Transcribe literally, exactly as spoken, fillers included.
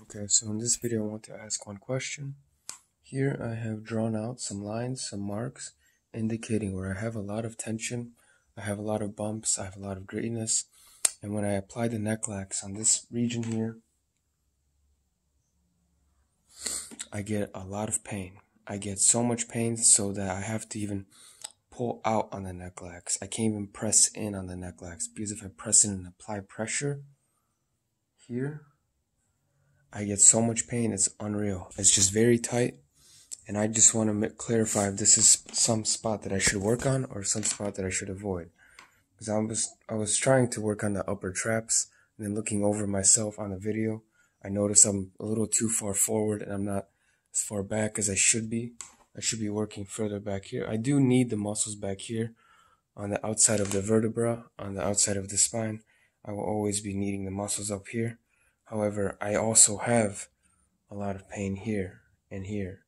Okay, so in this video I want to ask one question. Here I have drawn out some lines, some marks, indicating where I have a lot of tension, I have a lot of bumps, I have a lot of grittiness, and when I apply the neck lax on this region here, I get a lot of pain. I get so much pain so that I have to even pull out on the neck lax. I can't even press in on the neck lax, because if I press in and apply pressure here, I get so much pain, it's unreal. It's just very tight, and I just want to clarify if this is some spot that I should work on or some spot that I should avoid. Because I was, I was trying to work on the upper traps, and then looking over myself on the video, I noticed I'm a little too far forward and I'm not as far back as I should be. I should be working further back here. I do need the muscles back here on the outside of the vertebra, on the outside of the spine. I will always be needing the muscles up here. However, I also have a lot of pain here and here.